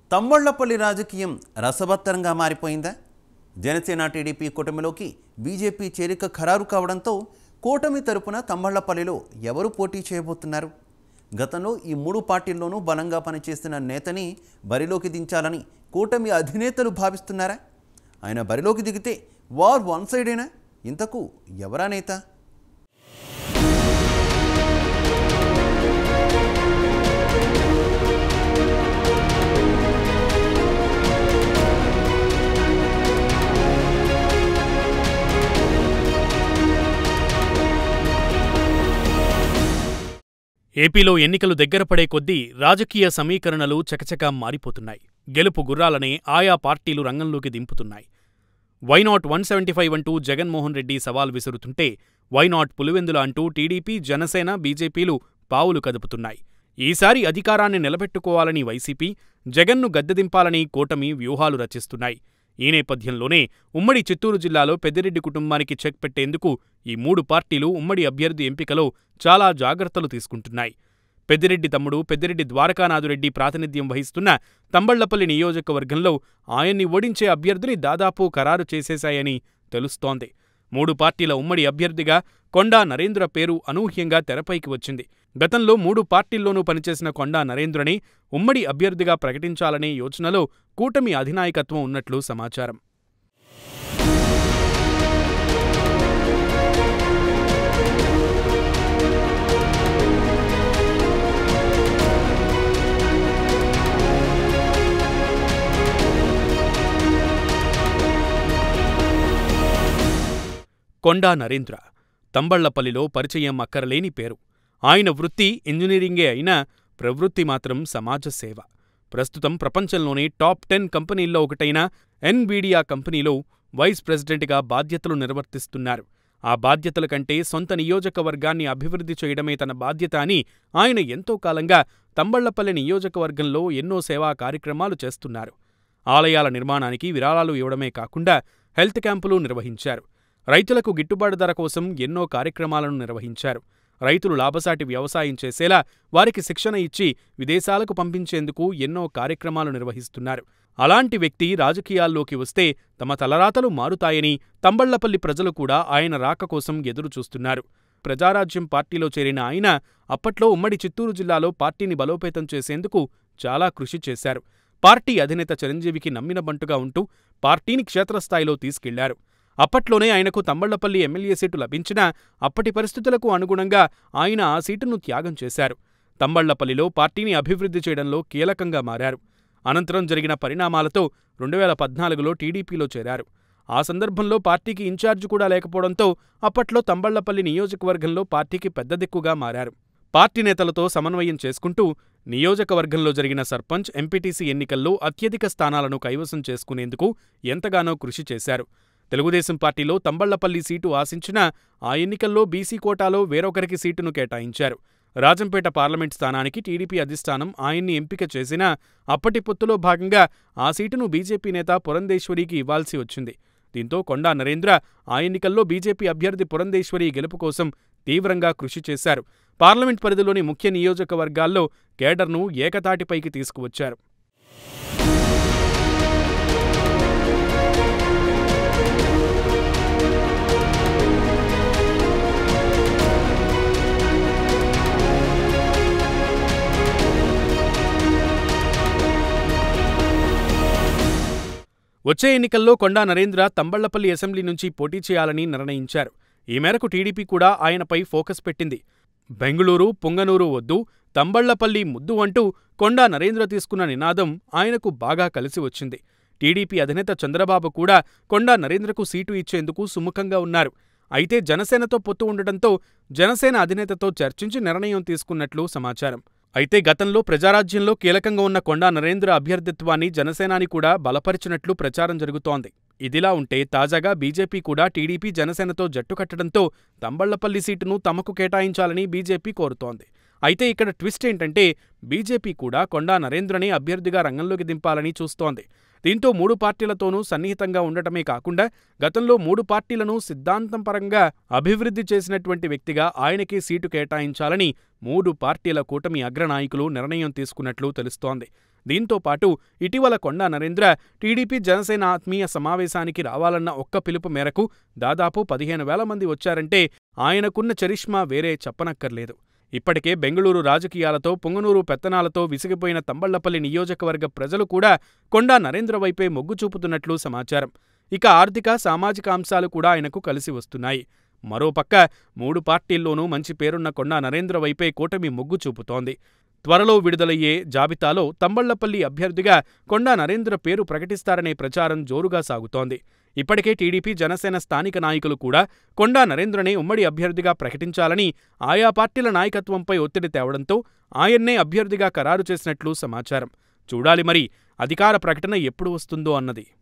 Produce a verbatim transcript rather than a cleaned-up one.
తమ్మళ్లపల్లి రాజకీయం రసవత్తరంగా మారిపోయిందా? జనసేన టీడీపీ కూటమిలోకి బీజేపీ చేరిక ఖరారు కావడంతో కూటమి తరపున తమ్మళ్లపల్లిలో ఎవరు పోటీ చేయబోతున్నారు? గతంలో ఈ మూడు పార్టీల్లోనూ బలంగా పనిచేస్తున్న నేతని బరిలోకి దించాలని కూటమి అధినేతలు భావిస్తున్నారా? ఆయన బరిలోకి దిగితే వార్ వన్ సైడేనా? ఇంతకు ఎవరా నేత? ఏపీలో ఎన్నికలు దగ్గరపడే కొద్దీ రాజకీయ సమీకరణలు చకచకా మారిపోతున్నాయి. గెలుపు గుర్రాలనే ఆయా పార్టీలు రంగంలోకి దింపుతున్నాయి. వైనాట్ వన్ సెవెంటీ ఫైవ్ అంటూ జగన్మోహన్ రెడ్డి సవాల్ విసురుతుంటే, వైనాట్ పులివెందుల అంటూ టీడీపీ, జనసేన, బీజేపీలు పావులు కదుపుతున్నాయి. ఈసారి అధికారాన్ని నిలబెట్టుకోవాలని వైసీపీ, జగన్ను గద్దెదింపాలని కూటమి వ్యూహాలు రచిస్తున్నాయి. ఈ నేపథ్యంలోనే ఉమ్మడి చిత్తూరు జిల్లాలో పెద్దిరెడ్డి కుటుంబానికి చెక్ పెట్టేందుకు ఈ మూడు పార్టీలు ఉమ్మడి అభ్యర్థి ఎంపికలో చాలా జాగ్రత్తలు తీసుకుంటున్నాయి. పెద్దిరెడ్డి తమ్ముడు పెద్దిరెడ్డి ద్వారకానాథురెడ్డి ప్రాతినిధ్యం వహిస్తున్న తంబళ్లపల్లి నియోజకవర్గంలో ఆయన్ని ఓడించే అభ్యర్థిని దాదాపు ఖరారు చేసేశాయని తెలుస్తోంది. మూడు పార్టీల ఉమ్మడి అభ్యర్థిగా కొండా నరేంద్ర పేరు అనూహ్యంగా తెరపైకి వచ్చింది. గతంలో మూడు పార్టీల్లోనూ పనిచేసిన కొండా నరేంద్రని ఉమ్మడి అభ్యర్థిగా ప్రకటించాలనే యోచనలో కూటమి అధినాయకత్వం ఉన్నట్లు సమాచారం. కొండా నరేంద్ర తంబళ్లపల్లిలో పరిచయం అక్కరలేని పేరు. ఆయన వృత్తి ఇంజనీరింగే అయినా ప్రవృత్తి మాత్రం సమాజ సేవ. ప్రస్తుతం ప్రపంచంలోనే టాప్ టెన్ కంపెనీల్లో ఒకటైన ఎన్విడియా కంపెనీలో వైస్ ప్రెసిడెంట్గా బాధ్యతలు నిర్వర్తిస్తున్నారు. ఆ బాధ్యతల కంటే సొంత నియోజకవర్గాన్ని అభివృద్ధి చేయడమే తన బాధ్యత అని ఆయన ఎంతో కాలంగా తంబళ్లపల్లి నియోజకవర్గంలో ఎన్నో సేవా కార్యక్రమాలు చేస్తున్నారు. ఆలయాల నిర్మాణానికి విరాళాలు ఇవ్వడమే కాకుండా హెల్త్ క్యాంపులు నిర్వహించారు. రైతులకు గిట్టుబాటు ధర కోసం ఎన్నో కార్యక్రమాలను నిర్వహించారు. రైతులు లాభసాటి వ్యవసాయం చేసేలా వారికి శిక్షణ ఇచ్చి విదేశాలకు పంపించేందుకు ఎన్నో కార్యక్రమాలు నిర్వహిస్తున్నారు. అలాంటి వ్యక్తి రాజకీయాల్లోకి వస్తే తమ తలరాతలు మారుతాయని తంబళ్లపల్లి ప్రజలు కూడా ఆయన రాక కోసం ఎదురుచూస్తున్నారు. ప్రజారాజ్యం పార్టీలో చేరిన ఆయన అప్పట్లో ఉమ్మడి చిత్తూరు జిల్లాలో పార్టీని బలోపేతం చేసేందుకు చాలా కృషి చేశారు. పార్టీ అధినేత చిరంజీవికి నమ్మిన బంటుగా ఉంటూ పార్టీని క్షేత్రస్థాయిలో తీసుకెళ్లారు. అప్పట్లోనే ఆయనకు తంబళ్లపల్లి ఎమ్మెల్యే సీటు లభించినా అప్పటి పరిస్థితులకు అనుగుణంగా ఆయన ఆ సీటును త్యాగం చేశారు. తంబళ్లపల్లిలో పార్టీని అభివృద్ధి చేయడంలో కీలకంగా మారారు. అనంతరం జరిగిన పరిణామాలతో రెండు వేల పద్నాలుగులో టీడీపీలో చేరారు. ఆ సందర్భంలో పార్టీకి ఇన్ఛార్జి కూడా లేకపోవడంతో అప్పట్లో తంబళ్లపల్లి నియోజకవర్గంలో పార్టీకి పెద్ద దిక్కుగా మారారు. పార్టీ నేతలతో సమన్వయం చేసుకుంటూ నియోజకవర్గంలో జరిగిన సర్పంచ్, ఎంపీటీసీ ఎన్నికల్లో అత్యధిక స్థానాలను కైవసం చేసుకునేందుకు ఎంతగానో కృషి చేశారు. తెలుగుదేశం పార్టీలో తంబళ్లపల్లి సీటు ఆశించినా ఆ ఎన్నికల్లో బీసీ కోటాలో వేరొకరికి సీటును కేటాయించారు. రాజంపేట పార్లమెంట్ స్థానానికి టీడీపీ అధిష్టానం ఆయన్ని ఎంపిక చేసినా అప్పటి పొత్తులో భాగంగా ఆ సీటును బీజేపీ నేత పురంధేశ్వరికి ఇవ్వాల్సి వచ్చింది. దీంతో కొండా నరేంద్ర ఆ ఎన్నికల్లో బీజేపీ అభ్యర్థి పురంధేశ్వరి గెలుపు కోసం తీవ్రంగా కృషి చేశారు. పార్లమెంట్ పరిధిలోని ముఖ్య నియోజకవర్గాల్లో కేడర్ను ఏకతాటిపైకి తీసుకువచ్చారు. వచ్చే ఎన్నికల్లో కొండా నరేంద్ర తంబళ్లపల్లి అసెంబ్లీ నుంచి పోటీ చేయాలని నిర్ణయించారు. ఈ మేరకు టీడీపీ కూడా ఆయనపై ఫోకస్ పెట్టింది. బెంగుళూరు, పుంగనూరు వద్దు, తంబళ్లపల్లి ముద్దు అంటూ కొండా నరేంద్ర తీసుకున్న నినాదం ఆయనకు బాగా కలిసి వచ్చింది. టీడీపీ అధినేత చంద్రబాబు కూడా కొండా నరేంద్రకు సీటు ఇచ్చేందుకు సుముఖంగా ఉన్నారు. అయితే జనసేనతో పొత్తు ఉండటంతో జనసేన అధినేతతో చర్చించి నిర్ణయం తీసుకున్నట్లు సమాచారం. అయితే గతంలో ప్రజారాజ్యంలో కీలకంగా ఉన్న కొండా నరేంద్ర అభ్యర్థిత్వాన్ని జనసేనాని కూడా బలపరిచినట్లు ప్రచారం జరుగుతోంది. ఇదిలా ఉంటే తాజాగా బీజేపీ కూడా టీడీపీ, జనసేనతో జట్టు కట్టడంతో తంబళ్లపల్లి సీటును తమకు కేటాయించాలని బీజేపీ కోరుతోంది. అయితే ఇక్కడ ట్విస్ట్ ఏంటంటే బీజేపీ కూడా కొండా నరేంద్రనే అభ్యర్థిగా రంగంలోకి దింపాలని చూస్తోంది. దీంతో మూడు పార్టీలతోనూ సన్నిహితంగా ఉండటమే కాకుండా గతంలో మూడు పార్టీలను సిద్ధాంతపరంగా అభివృద్ధి చేసినటువంటి వ్యక్తిగా ఆయనకే సీటు కేటాయించాలని మూడు పార్టీల కూటమి అగ్రనాయకులు నిర్ణయం తీసుకున్నట్లు తెలుస్తోంది. దీంతో పాటు ఇటీవల కొండా నరేంద్ర టీడీపీ జనసేన ఆత్మీయ సమావేశానికి రావాలన్న ఒక్క పిలుపు మేరకు దాదాపు పదిహేను వేల మంది వచ్చారంటే ఆయనకున్న చరిష్మా వేరే చెప్పనక్కర్లేదు. ఇప్పటికే బెంగళూరు రాజకీయాలతో, పొంగనూరు పెత్తనాలతో విసిగిపోయిన తంబళ్లపల్లి నియోజకవర్గ ప్రజలు కూడా కొండా నరేంద్ర వైపే మొగ్గు చూపుతున్నట్లు సమాచారం. ఇక ఆర్థిక, సామాజిక అంశాలు కూడా ఆయనకు కలిసి వస్తున్నాయి. మరోపక్క మూడు పార్టీల్లోనూ మంచి పేరున్న కొండా నరేంద్ర వైపే కూటమి మొగ్గు చూపుతోంది. త్వరలో విడుదలయ్యే జాబితాలో తంబళ్లపల్లి అభ్యర్థిగా కొండా నరేంద్ర పేరు ప్రకటిస్తారనే ప్రచారం జోరుగా సాగుతోంది. ఇప్పటికే టీడీపీ, జనసేన స్థానిక నాయకులు కూడా కొండా నరేంద్రనే ఉమ్మడి అభ్యర్థిగా ప్రకటించాలని ఆయా పార్టీల నాయకత్వంపై ఒత్తిడి తేవడంతో ఆయన్నే అభ్యర్థిగా ఖరారు చేసినట్లు సమాచారం. చూడాలి మరి అధికార ప్రకటన ఎప్పుడు వస్తుందో అన్నది.